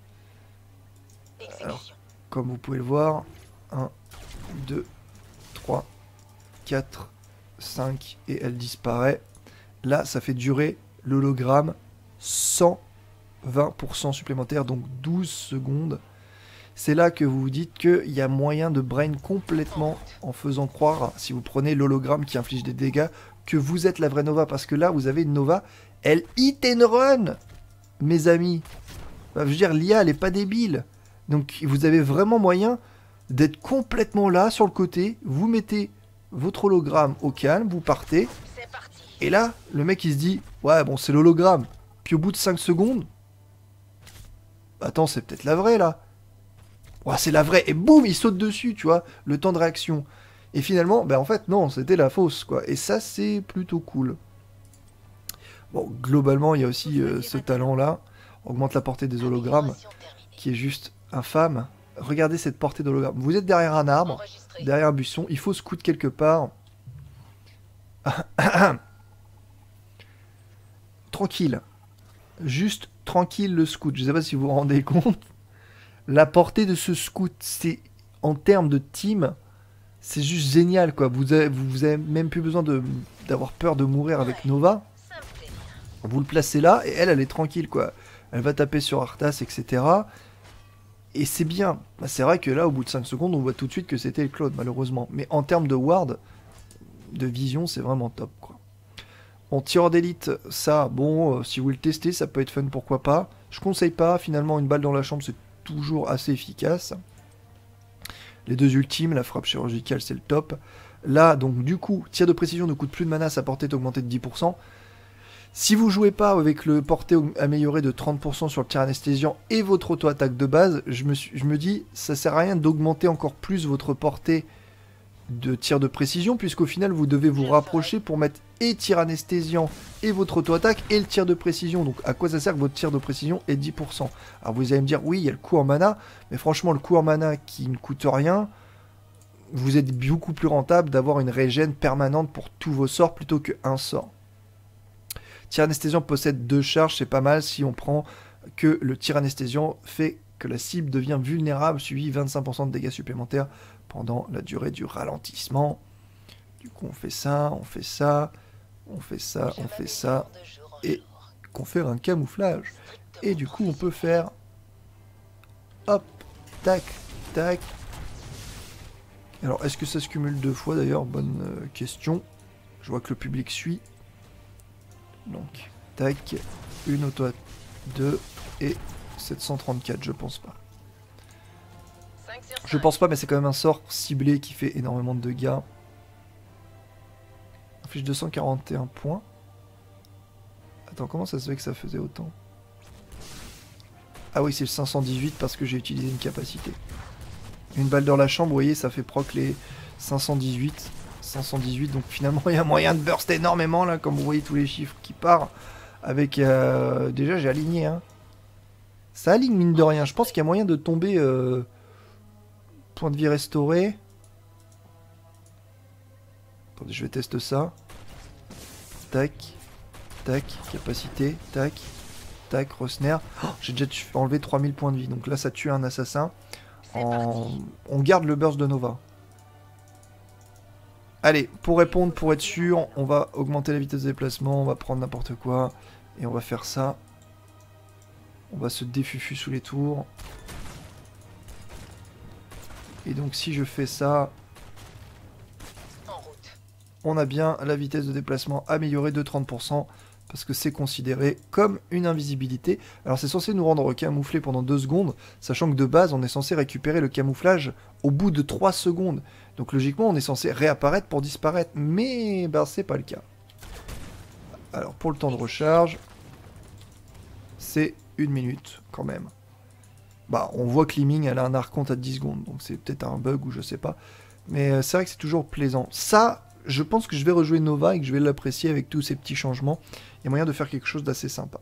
alors, comme vous pouvez le voir, 1, 2, 3, 4, 5, et elle disparaît. Là, ça fait durer l'hologramme 120% supplémentaire, donc 12 secondes. C'est là que vous vous dites qu'il y a moyen de brain complètement en faisant croire, si vous prenez l'hologramme qui inflige des dégâts, que vous êtes la vraie Nova. Parce que là, vous avez une Nova, elle hit and run, mes amis. Enfin, je veux dire, l'IA, elle est pas débile. Donc vous avez vraiment moyen d'être complètement là, sur le côté, vous mettez votre hologramme au calme, vous partez, et là, le mec il se dit, ouais bon c'est l'hologramme, puis au bout de 5 secondes, attends c'est peut-être la vraie là, ouais c'est la vraie, et boum il saute dessus, tu vois, le temps de réaction, et finalement, ben en fait non, c'était la fausse quoi, et ça c'est plutôt cool. Bon, globalement il y a aussi ce talent là, augmente la portée des hologrammes, qui est juste infâme. Regardez cette portée d'hologramme. Vous êtes derrière un arbre, derrière un buisson, il faut scout quelque part. Tranquille. Juste tranquille le scout. Je ne sais pas si vous vous rendez compte. La portée de ce scout, c'est en termes de team, c'est juste génial quoi. Vous avez même plus besoin d'avoir peur de mourir avec Nova. Vous le placez là et elle est tranquille quoi. Elle va taper sur Arthas, etc. Et c'est bien. C'est vrai que là, au bout de 5 secondes, on voit tout de suite que c'était le Claude, malheureusement. Mais en termes de ward, de vision, c'est vraiment top, quoi. En tireur d'élite, ça, bon, si vous le testez, ça peut être fun, pourquoi pas. Je conseille pas, finalement, une balle dans la chambre, c'est toujours assez efficace. Les deux ultimes, la frappe chirurgicale, c'est le top. Là, donc, du coup, tir de précision ne coûte plus de mana, sa portée est augmentée de 10%. Si vous jouez pas avec le portée amélioré de 30% sur le tir anesthésiant et votre auto-attaque de base, je me dis, ça sert à rien d'augmenter encore plus votre portée de tir de précision, puisqu'au final, vous devez vous rapprocher pour mettre et tir anesthésiant et votre auto-attaque et le tir de précision. Donc, à quoi ça sert que votre tir de précision est 10%? Alors, vous allez me dire, oui, il y a le coût en mana, mais franchement, le coût en mana qui ne coûte rien, vous êtes beaucoup plus rentable d'avoir une régène permanente pour tous vos sorts plutôt qu'un sort. Tir anesthésiant possède 2 charges, c'est pas mal si on prend que le tir anesthésiant fait que la cible devient vulnérable, suivi 25% de dégâts supplémentaires pendant la durée du ralentissement. Du coup, on fait ça, on fait ça, on fait ça, on fait ça, et confère un camouflage. Et du coup, on peut faire hop, tac, tac. Alors, est-ce que ça se cumule 2 fois d'ailleurs? Bonne question. Je vois que le public suit. Donc, tac, une auto 2 et 734, je pense pas. Je pense pas, mais c'est quand même un sort ciblé qui fait énormément de dégâts. On fiche 241 points. Attends, comment ça se fait que ça faisait autant? Ah oui, c'est le 518 parce que j'ai utilisé une capacité. Une balle dans la chambre, vous voyez, ça fait proc les 518. 518, donc finalement il y a moyen de burst énormément là, comme vous voyez tous les chiffres qui partent. Avec déjà j'ai aligné, hein. Ça aligne mine de rien. Je pense qu'il y a moyen de tomber point de vie restauré. Attendez, je vais tester ça. Tac, tac, capacité, tac, tac, Rosner. Oh, j'ai déjà enlevé 3000 points de vie, donc là ça tue un assassin. On garde le burst de Nova. Allez, pour répondre, pour être sûr, on va augmenter la vitesse de déplacement, on va prendre n'importe quoi, et on va faire ça. On va se défufu sous les tours. Et donc si je fais ça, on a bien la vitesse de déplacement améliorée de 30%, parce que c'est considéré comme une invisibilité. Alors c'est censé nous rendre camouflés pendant 2 secondes, sachant que de base on est censé récupérer le camouflage au bout de 3 secondes. Donc logiquement on est censé réapparaître pour disparaître, mais ben, c'est pas le cas. Alors pour le temps de recharge, c'est 1 minute quand même. Bah on voit que Liming elle a un archonte à 10 secondes, donc c'est peut-être un bug ou je sais pas. Mais c'est vrai que c'est toujours plaisant. Ça, je pense que je vais rejouer Nova et que je vais l'apprécier avec tous ces petits changements. Il y a moyen de faire quelque chose d'assez sympa.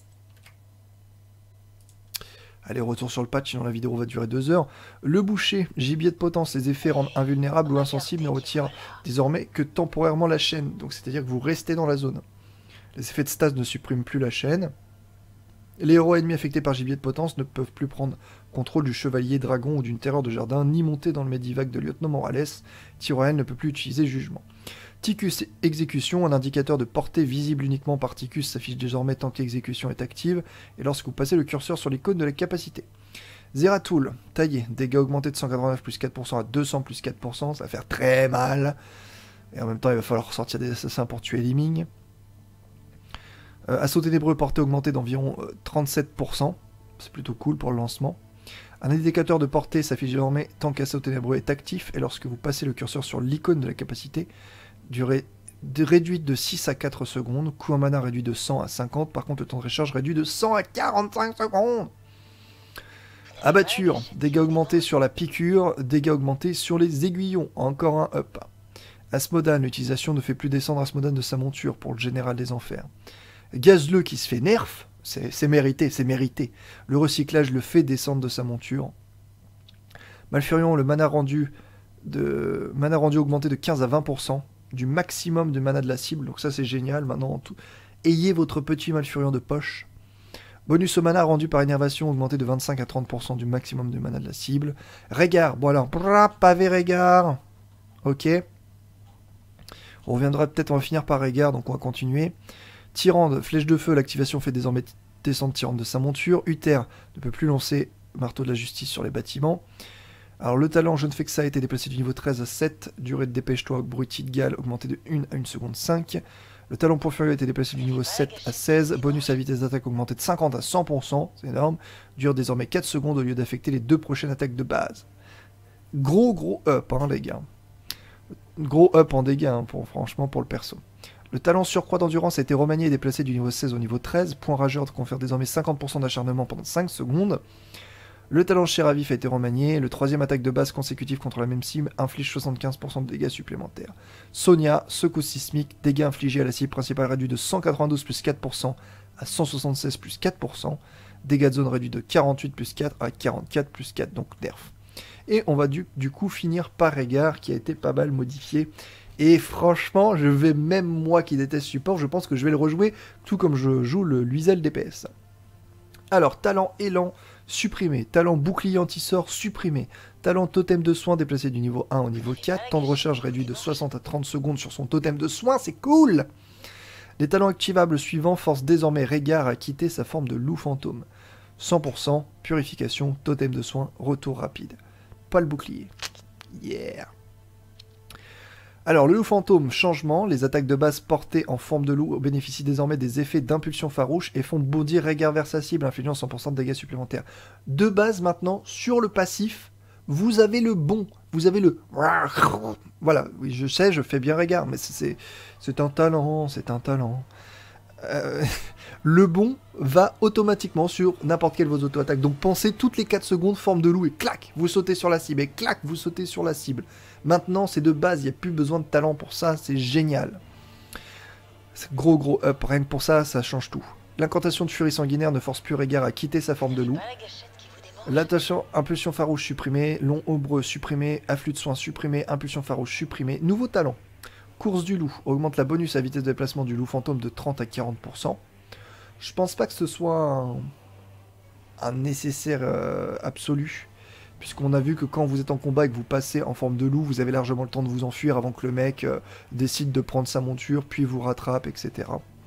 Allez, retour sur le patch, sinon la vidéo va durer 2 heures. Le boucher, gibier de potence, les effets rendent invulnérables ou insensibles, ne retirent désormais que temporairement la chaîne. Donc c'est-à-dire que vous restez dans la zone. Les effets de stase ne suppriment plus la chaîne. Les héros ennemis affectés par gibier de potence ne peuvent plus prendre contrôle du chevalier dragon ou d'une terreur de jardin, ni monter dans le Medivac de lieutenant Morales. Tyroel ne peut plus utiliser jugement. Ticus exécution, un indicateur de portée visible uniquement par Ticus s'affiche désormais tant que l'exécution est active, et lorsque vous passez le curseur sur l'icône de la capacité. Zeratul, taillé, dégâts augmentés de 189 plus 4% à 200 plus 4%, ça va faire très mal. Et en même temps il va falloir sortir des assassins pour tuer Liming. Assaut ténébreux, portée augmentée d'environ 37%, c'est plutôt cool pour le lancement. Un indicateur de portée s'affiche désormais tant qu'assaut ténébreux est actif, et lorsque vous passez le curseur sur l'icône de la capacité, durée réduite de 6 à 4 secondes, coût en mana réduit de 100 à 50, par contre le temps de recharge réduit de 100 à 45 secondes. Abatture, dégâts augmentés sur la piqûre, dégâts augmentés sur les aiguillons, encore un up. Asmodan, l'utilisation ne fait plus descendre Asmodan de sa monture pour le général des enfers. Gazleux qui se fait nerf, c'est mérité, c'est mérité. Le recyclage le fait descendre de sa monture. Malfurion, le mana rendu augmenté de 15 à 20%, du maximum de mana de la cible, donc ça c'est génial. Maintenant, ayez votre petit Malfurion de poche. Bonus au mana rendu par énervation augmenté de 25 à 30% du maximum de mana de la cible. Régard, bon alors, pavé Régard. Ok. On reviendra peut-être, on va finir par Régard, donc on va continuer. Tyrande, flèche de feu, l'activation fait désormais descendre Tyrande de sa monture. Uther ne peut plus lancer marteau de la justice sur les bâtiments. Alors le talent, je ne fais que ça, a été déplacé du niveau 13 à 7. Durée de dépêche-toi, Bruti de Galles, augmenté de 1 à 1 seconde 5. Le talent pour furieux a été déplacé du niveau 7 à 16. Bonus à vitesse d'attaque augmenté de 50 à 100%, c'est énorme. Dure désormais 4 secondes au lieu d'affecter les 2 prochaines attaques de base. Gros up, hein, les gars. Gros up en dégâts, hein, franchement, pour le perso. Le talent surcroît d'endurance a été remanié et déplacé du niveau 16 au niveau 13. Point rageur confère désormais 50% d'acharnement pendant 5 secondes. Le talent chair à vif a été remanié. Le troisième attaque de base consécutive contre la même cible inflige 75% de dégâts supplémentaires. Sonia, secousse sismique, dégâts infligés à la cible principale réduit de 192 plus 4% à 176 plus 4%. Dégâts de zone réduit de 48 plus 4 à 44 plus 4, donc nerf. Et on va du coup finir par Rehgar qui a été pas mal modifié. Et franchement, je vais même moi qui déteste support, je pense que je vais le rejouer tout comme je joue le Luisel DPS. Alors, talent élan supprimé, talent bouclier anti-sort supprimé, talent totem de soin déplacé du niveau 1 au niveau 4, temps de recharge réduit de 60 à 30 secondes sur son totem de soin, c'est cool! Les talents activables suivants forcent désormais Rehgar à quitter sa forme de loup fantôme. 100%, purification, totem de soin, retour rapide. Pas le bouclier. Yeah! Alors, le loup fantôme, changement. Les attaques de base portées en forme de loup bénéficient désormais des effets d'impulsion farouche et font bondir Rehgar vers sa cible, infligeant 100% de dégâts supplémentaires. De base, maintenant, sur le passif, vous avez le bon. Vous avez le... Voilà, oui, je sais, je fais bien Rehgar, mais c'est un talent, c'est un talent. Le bon va automatiquement sur n'importe quelle de vos auto-attaques. Donc pensez toutes les 4 secondes, forme de loup, et clac, vous sautez sur la cible, et clac, vous sautez sur la cible. Maintenant, c'est de base, il n'y a plus besoin de talent pour ça, c'est génial. Gros up, rien que pour ça, ça change tout. L'incantation de furie sanguinaire ne force plus Rehgar à quitter sa forme de loup. L'attention, impulsion farouche supprimée, long ombreux supprimé, afflux de soins supprimé, impulsion farouche supprimé. Nouveau talent. Course du loup, augmente la bonus à vitesse de déplacement du loup fantôme de 30 à 40%. Je pense pas que ce soit un nécessaire absolu, puisqu'on a vu que quand vous êtes en combat et que vous passez en forme de loup, vous avez largement le temps de vous enfuir avant que le mec décide de prendre sa monture, puis vous rattrape, etc.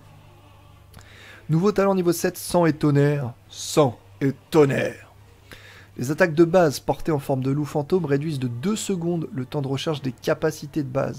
Nouveau talent niveau 7, sang et tonnerre. Sang et tonnerre. Les attaques de base portées en forme de loup fantôme réduisent de 2 secondes le temps de recharge des capacités de base.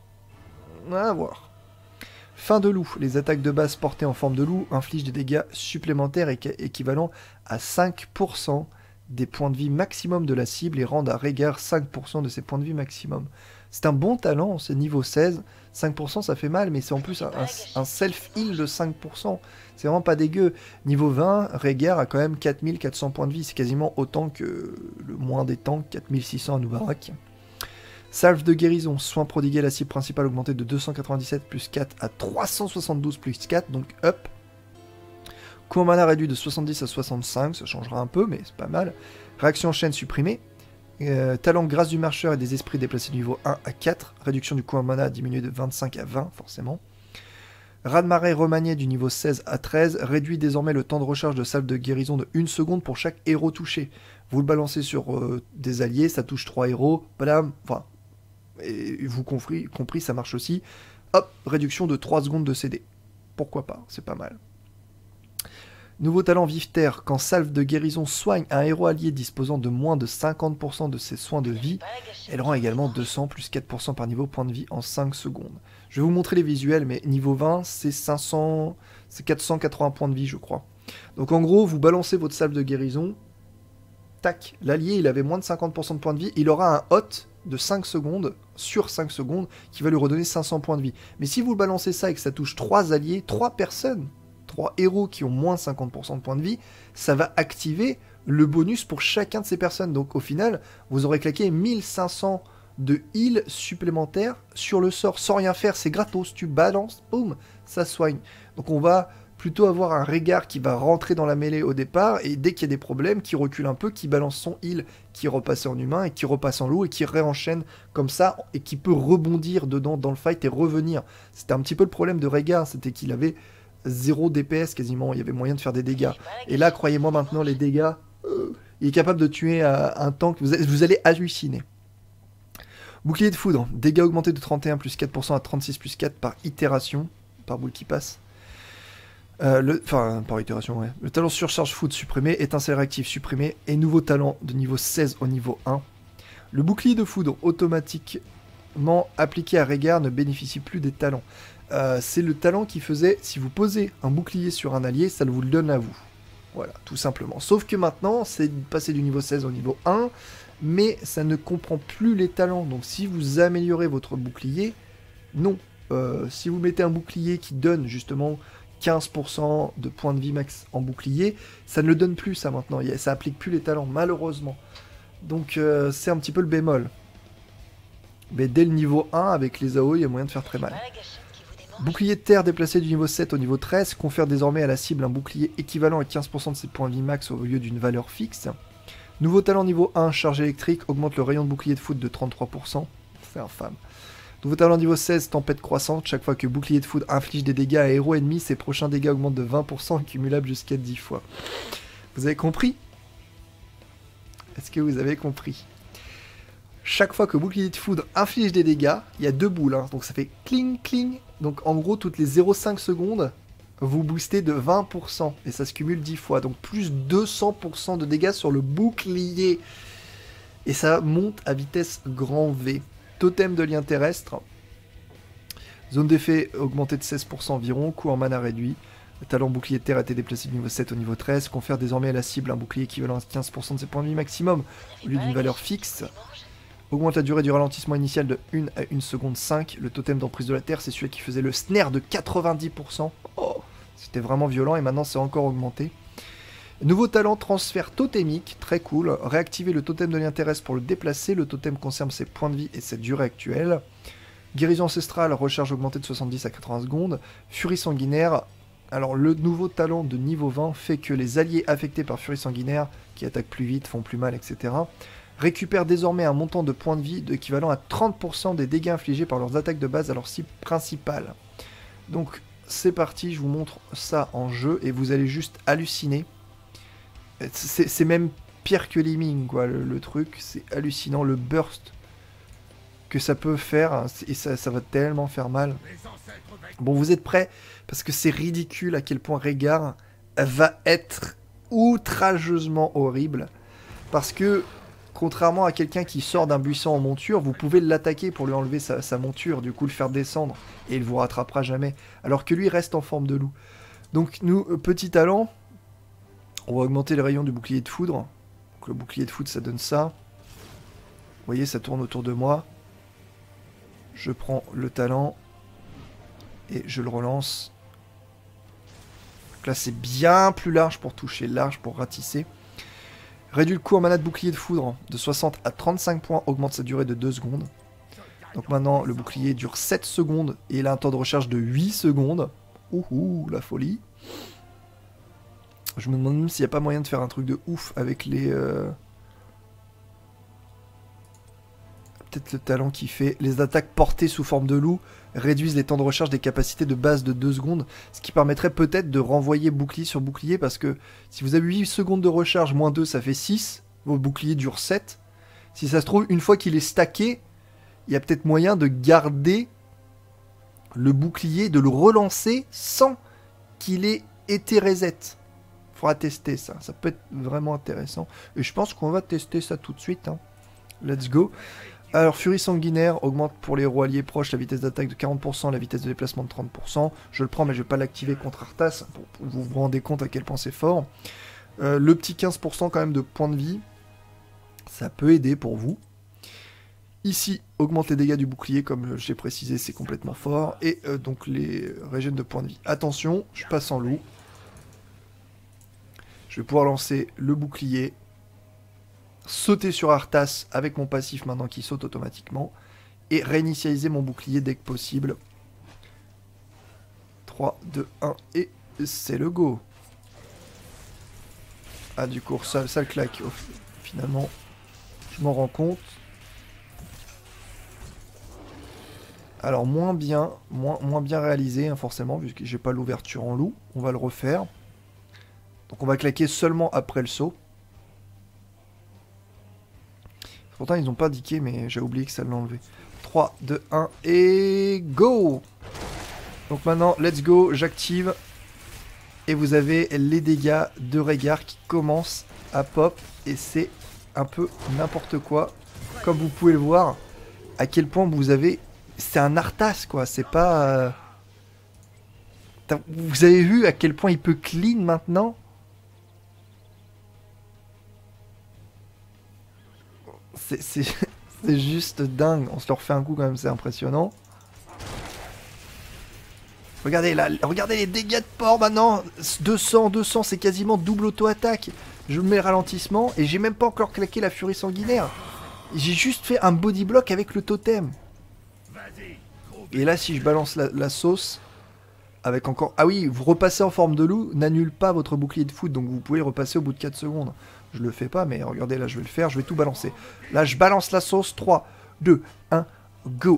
À voir. Fin de loup. Les attaques de base portées en forme de loup infligent des dégâts supplémentaires équivalents à 5% des points de vie maximum de la cible et rendent à Rehgar 5% de ses points de vie maximum. C'est un bon talent, c'est niveau 16. 5% ça fait mal, mais c'est en plus un self-heal de 5%. C'est vraiment pas dégueu. Niveau 20, Rehgar a quand même 4400 points de vie. C'est quasiment autant que le moins des tanks, 4600 à Noubarak. Salve de guérison, soin prodigué à la cible principale augmenté de 297 plus 4 à 372 plus 4, donc up. Coût mana réduit de 70 à 65, ça changera un peu, mais c'est pas mal. Réaction en chaîne supprimée. Talent grâce du marcheur et des esprits déplacés du niveau 1 à 4. Réduction du coût en mana diminué de 25 à 20, forcément. Raz-de-marée remanié du niveau 16 à 13. Réduit désormais le temps de recharge de salve de guérison de 1 seconde pour chaque héros touché. Vous le balancez sur des alliés, ça touche 3 héros. Blam, enfin... Et vous compris, ça marche aussi. Hop, réduction de 3 secondes de CD. Pourquoi pas, c'est pas mal. Nouveau talent Vive-Terre. Quand salve de guérison soigne un héros allié disposant de moins de 50% de ses soins de vie, elle rend également 200 plus 4% par niveau point de vie en 5 secondes. Je vais vous montrer les visuels, mais niveau 20, c'est 480 points de vie, je crois. Donc en gros, vous balancez votre salve de guérison. Tac, l'allié, il avait moins de 50% de points de vie. Il aura un hot de 5 secondes, sur 5 secondes, qui va lui redonner 500 points de vie. Mais si vous balancez ça et que ça touche 3 alliés, 3 personnes, 3 héros qui ont moins 50% de points de vie, ça va activer le bonus pour chacun de ces personnes. Donc au final, vous aurez claqué 1500 de heal supplémentaires sur le sort, sans rien faire, c'est gratos, tu balances, boum, ça soigne. Donc on va plutôt avoir un Rehgar qui va rentrer dans la mêlée au départ, et dès qu'il y a des problèmes, qui recule un peu, qui balance son heal, qui repasse en humain, et qui repasse en loup, et qui réenchaîne comme ça, et qui peut rebondir dedans dans le fight et revenir. C'était un petit peu le problème de Rehgar, c'était qu'il avait 0 DPS quasiment, il y avait moyen de faire des dégâts. Et là, croyez-moi maintenant, les dégâts, il est capable de tuer un tank, vous allez halluciner. Bouclier de foudre, dégâts augmentés de 31 plus 4% à 36 plus 4 par itération, par boule qui passe. Par itération, ouais. Le talent surcharge foudre supprimé, étincelle réactive supprimé, et nouveau talent de niveau 16 au niveau 1. Le bouclier de foudre automatiquement appliqué à Rehgar ne bénéficie plus des talents. C'est le talent qui faisait, si vous posez un bouclier sur un allié, ça vous le donne à vous. Voilà, tout simplement. Sauf que maintenant, c'est passé du niveau 16 au niveau 1, mais ça ne comprend plus les talents. Donc si vous améliorez votre bouclier, non. si vous mettez un bouclier qui donne justement 15% de points de vie max en bouclier, ça ne le donne plus ça maintenant, ça applique plus les talents malheureusement. Donc c'est un petit peu le bémol. Mais dès le niveau 1 avec les AO il y a moyen de faire très mal. Bouclier de terre déplacé du niveau 7 au niveau 13 confère désormais à la cible un bouclier équivalent à 15% de ses points de vie max au lieu d'une valeur fixe. Nouveau talent niveau 1, charge électrique, augmente le rayon de bouclier de foot de 33%. C'est infâme. Nouveau talent niveau 16, tempête croissante. Chaque fois que bouclier de foudre inflige des dégâts à héros ennemis, ses prochains dégâts augmentent de 20%, cumulables jusqu'à 10 fois. Vous avez compris? Est-ce que vous avez compris? Chaque fois que bouclier de foudre inflige des dégâts, il y a 2 boules, hein, donc ça fait cling cling. Donc en gros, toutes les 0,5 secondes, vous boostez de 20%, et ça se cumule 10 fois. Donc plus 200% de dégâts sur le bouclier. Et ça monte à vitesse grand V. Totem de lien terrestre. Zone d'effet augmentée de 16% environ, coût en mana réduit. Le talent bouclier de terre a été déplacé du niveau 7 au niveau 13, confère désormais à la cible un bouclier équivalent à 15% de ses points de vie maximum, au lieu d'une valeur fixe. Augmente la durée du ralentissement initial de 1 à 1 seconde 5. Le totem d'emprise de la terre, c'est celui qui faisait le snare de 90%. Oh, c'était vraiment violent et maintenant c'est encore augmenté. Nouveau talent, transfert totémique, très cool. Réactiver le totem de lien terrestre pour le déplacer. Le totem conserve ses points de vie et sa durée actuelle. Guérison ancestrale, recharge augmentée de 70 à 80 secondes. Furie sanguinaire. Alors le nouveau talent de niveau 20 fait que les alliés affectés par furie sanguinaire, qui attaquent plus vite, font plus mal, etc., récupèrent désormais un montant de points de vie équivalent à 30% des dégâts infligés par leurs attaques de base à leur cible principale. Donc c'est parti, je vous montre ça en jeu et vous allez juste halluciner. C'est même pire que Liming, quoi, le truc. C'est hallucinant, le burst que ça peut faire. Et ça va tellement faire mal. Bon, vous êtes prêts? Parce que c'est ridicule à quel point Rehgar va être outrageusement horrible. Parce que, contrairement à quelqu'un qui sort d'un buisson en monture, vous pouvez l'attaquer pour lui enlever sa monture, du coup le faire descendre. Et il vous rattrapera jamais. Alors que lui reste en forme de loup. Donc nous, petit talent... On va augmenter le rayon du bouclier de foudre. Donc le bouclier de foudre, ça donne ça. Vous voyez, ça tourne autour de moi. Je prends le talent. Et je le relance. Donc là, c'est bien plus large pour toucher, large pour ratisser. Réduit le coût en mana de bouclier de foudre de 60 à 35 points. Augmente sa durée de 2 secondes. Donc maintenant, le bouclier dure 7 secondes. Et il a un temps de recharge de 8 secondes. Ouhou, la folie. Je me demande même s'il n'y a pas moyen de faire un truc de ouf avec les... Peut-être le talent qui fait... Les attaques portées sous forme de loup réduisent les temps de recharge des capacités de base de 2 secondes. Ce qui permettrait peut-être de renvoyer bouclier sur bouclier. Parce que si vous avez 8 secondes de recharge, moins 2, ça fait 6. Vos boucliers durent 7. Si ça se trouve, une fois qu'il est stacké, il y a peut-être moyen de garder le bouclier, de le relancer sans qu'il ait été reset. Faudra tester ça, ça peut être vraiment intéressant. Et je pense qu'on va tester ça tout de suite. Hein. Let's go. Alors, Furie sanguinaire augmente pour les héros alliés proches la vitesse d'attaque de 40%, la vitesse de déplacement de 30%. Je le prends, mais je vais pas l'activer contre Arthas. Pour vous vous rendez compte à quel point c'est fort. Le petit 15% quand même de points de vie, ça peut aider pour vous. Ici, augmente les dégâts du bouclier, comme j'ai précisé, c'est complètement fort. Et donc les régènes de points de vie. Attention, je passe en loup. Je vais pouvoir lancer le bouclier, sauter sur Arthas avec mon passif maintenant qui saute automatiquement, et réinitialiser mon bouclier dès que possible. 3, 2, 1, et c'est le go. Ah du coup, ça le claque. Finalement, je m'en rends compte. Alors moins bien réalisé, hein, forcément, vu que j'ai pas l'ouverture en loup. On va le refaire. Donc on va claquer seulement après le saut. Pourtant ils n'ont pas indiqué, mais j'ai oublié que ça l'enlevait. 3, 2, 1 et go! Donc maintenant, let's go, j'active. Et vous avez les dégâts de Rehgar qui commencent à pop. Et c'est un peu n'importe quoi. Comme vous pouvez le voir, à quel point vous avez... C'est un Arthas quoi, c'est pas... Vous avez vu à quel point il peut clean maintenant? C'est juste dingue. On se le refait un coup quand même, c'est impressionnant. Regardez là, regardez les dégâts de porc maintenant. 200, 200, c'est quasiment double auto-attaque. Je mets le ralentissement et j'ai même pas encore claqué la furie sanguinaire. J'ai juste fait un body block avec le totem. Et là, si je balance la sauce, avec encore... Ah oui, vous repassez en forme de loup, n'annule pas votre bouclier de foot, donc vous pouvez le repasser au bout de 4 secondes. Je le fais pas, mais regardez, là, je vais le faire, je vais tout balancer. Là, je balance la sauce, 3, 2, 1, go.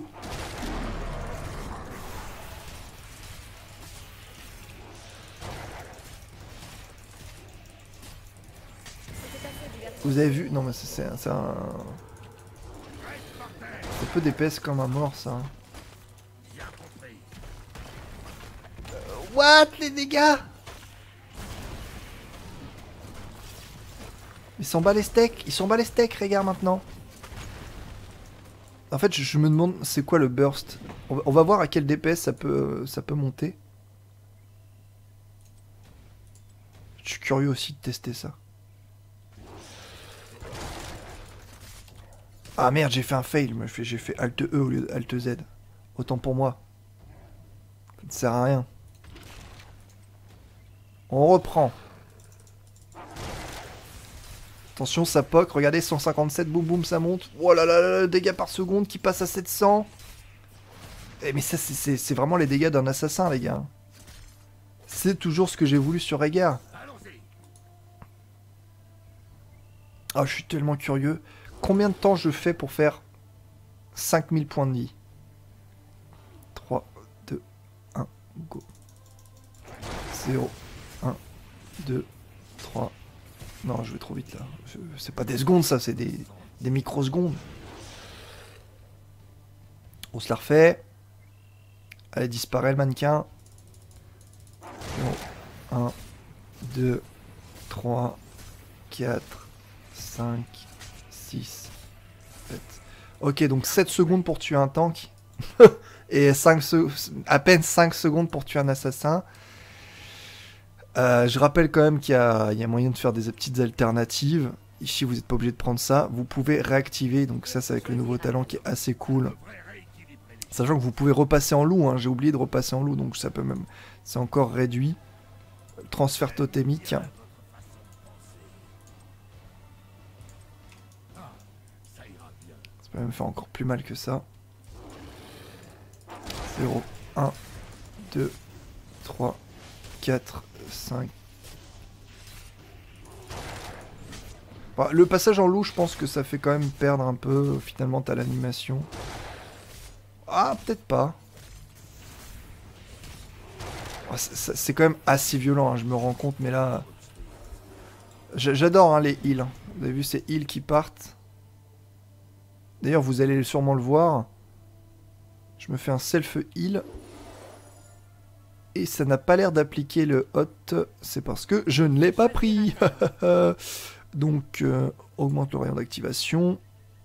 Vous avez vu? Non, mais c'est un... C'est peu d'épaisse comme un mort, ça. What? Les dégâts? Ils s'en bat les steaks. Ils s'en bat les steaks, regarde maintenant. En fait, je me demande c'est quoi le burst. On va voir à quelle DPS ça peut monter. Je suis curieux aussi de tester ça. Ah merde, j'ai fait un fail. J'ai fait Alt E au lieu de Alt Z. Autant pour moi. Ça ne sert à rien. On reprend. Attention, ça poque. Regardez, 157, boum boum, ça monte. Oh là là là, dégâts par seconde qui passe à 700. Eh, mais ça, c'est vraiment les dégâts d'un assassin, les gars. C'est toujours ce que j'ai voulu sur Rehgar. Ah, je suis tellement curieux. Combien de temps je fais pour faire 5000 points de vie? 3, 2, 1, go. 0, 1, 2, 3. Non, je vais trop vite là. C'est pas des secondes ça, c'est des microsecondes. On se la refait. Allez, disparaît le mannequin. 1, 2, 3, 4, 5, 6, 7. Ok, donc 7 secondes pour tuer un tank. Et à peine 5 secondes pour tuer un assassin. Je rappelle quand même qu'il y a moyen de faire des petites alternatives. Ici, vous n'êtes pas obligé de prendre ça. Vous pouvez réactiver. Donc ça, c'est avec le nouveau talent qui est assez cool. Sachant que vous pouvez repasser en loup. Hein. J'ai oublié de repasser en loup. Donc ça peut même... C'est encore réduit. Transfert totémique. Ça peut même faire encore plus mal que ça. 0, 1, 2, 3, 4, 5. Bah, le passage en loup, je pense que ça fait quand même perdre un peu. Finalement, t'as l'animation. Ah, peut-être pas. Oh, c'est quand même assez violent, hein, je me rends compte, mais là... J'adore hein, les heals. Hein. Vous avez vu ces heals qui partent. D'ailleurs, vous allez sûrement le voir. Je me fais un self-heal. Et ça n'a pas l'air d'appliquer le hot. C'est parce que je ne l'ai pas pris. Donc, augmente le rayon d'activation.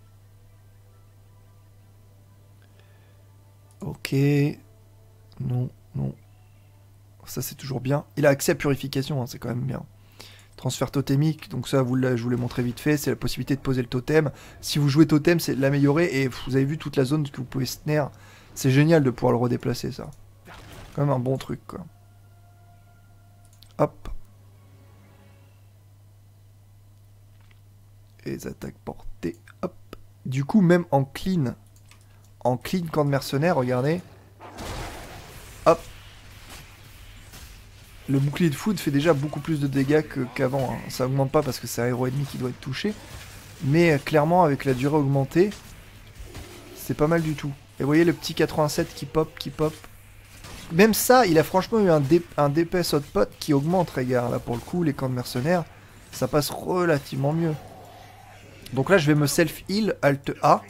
Ok. Non, non. Ça, c'est toujours bien. Il a accès à purification, hein, c'est quand même bien. Transfert totémique, donc ça, je vous l'ai montré vite fait. C'est la possibilité de poser le totem. Si vous jouez totem, c'est de l'améliorer. Et vous avez vu toute la zone que vous pouvez snare. C'est génial de pouvoir le redéplacer, ça. Quand même un bon truc, quoi. Hop. Et les attaques portées. Hop. Du coup, même en clean camp de mercenaires, regardez. Hop. Le bouclier de foot fait déjà beaucoup plus de dégâts qu'avant. Hein. Ça augmente pas parce que c'est un héros ennemi qui doit être touché. Mais clairement, avec la durée augmentée, c'est pas mal du tout. Et vous voyez le petit 87 qui pop, Même ça, il a franchement eu un DPS hotpot qui augmente, regarde. Là, pour le coup, les camps de mercenaires, ça passe relativement mieux. Donc là, je vais me self-heal, Alt A.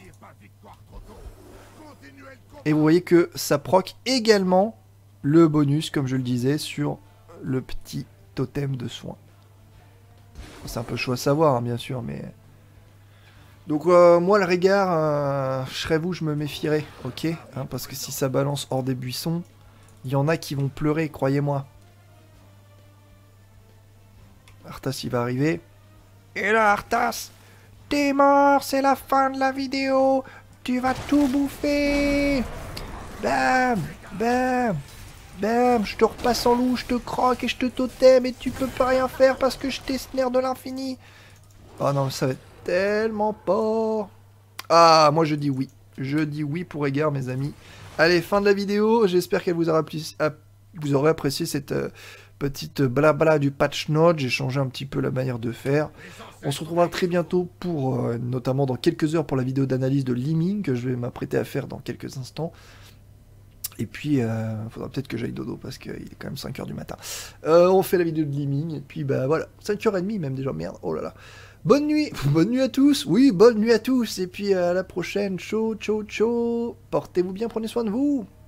Et vous voyez que ça proc également le bonus, comme je le disais, sur le petit totem de soin. C'est un peu chaud à savoir, hein, bien sûr, mais... Donc moi, le Rehgar, je serais vous, je me méfierais, ok hein, parce que si ça balance hors des buissons, il y en a qui vont pleurer, croyez-moi. Arthas, il va arriver. Et là, Arthas, t'es mort, c'est la fin de la vidéo. Tu vas tout bouffer. Bam, bam, bam, je te repasse en loup, je te croque et je te totem et tu peux pas rien faire parce que je t'ai snare de l'infini. Oh non, ça va être tellement pas. Ah, moi je dis oui. Je dis oui pour égard, mes amis. Allez, fin de la vidéo. J'espère qu'elle vous aura vous aurez apprécié cette petite blabla du patch note. J'ai changé un petit peu la manière de faire. On se retrouvera très bientôt pour, notamment dans quelques heures, pour la vidéo d'analyse de Liming que je vais m'apprêter à faire dans quelques instants. Et puis, il faudra peut-être que j'aille dodo parce qu'il est quand même 5h du matin. On fait la vidéo de Liming et puis bah voilà, 5h30 même déjà, merde, oh là là. Bonne nuit à tous, oui, bonne nuit à tous, et puis à la prochaine, ciao, ciao, ciao, portez-vous bien, prenez soin de vous.